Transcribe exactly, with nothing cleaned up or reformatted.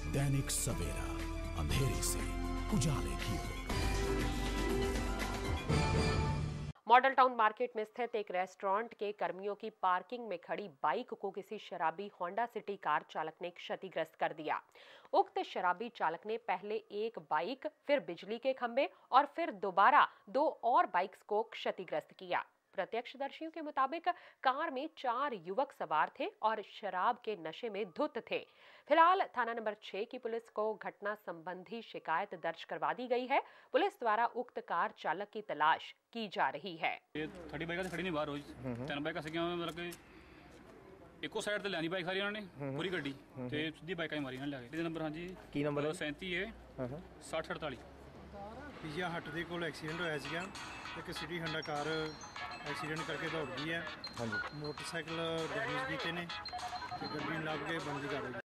दैनिक सवेरा, अंधेरे से उजाले की ओर। मॉडल टाउन मार्केट में स्थित एक रेस्टोरेंट के कर्मियों की पार्किंग में खड़ी बाइक को किसी शराबी होंडा सिटी कार चालक ने क्षतिग्रस्त कर दिया। उक्त शराबी चालक ने पहले एक बाइक, फिर बिजली के खंभे और फिर दोबारा दो और बाइक्स को क्षतिग्रस्त किया। प्रत्यक्षदर्शियों के मुताबिक कार में चार युवक सवार थे और शराब के नशे में धुत थे। फिलहाल थाना नंबर छह की पुलिस को घटना संबंधी शिकायत दर्ज करवा दी गई है। पुलिस द्वारा उक्त कार चालक की तलाश की जा रही है। खड़ी बाइक खड़ी नहीं बाहर रोज तीन बाइक मतलब कि इको साइड ते लैनी बाइक सारी उन्होंने पूरी गड्डी ते सीधी बाइक मारी ना लिया नंबर। हाँ जी की नंबर सैंती है सठ अड़ताली। पिज़्ज़ा हट के कोल एक्सीडेंट होया सीगा। एक सिटी होंडा कार एक्सीडेंट करके दौड़ गई है। हाँ जी मोटरसाइकिल डैमेज किए ने गड्डी लग के बंद कर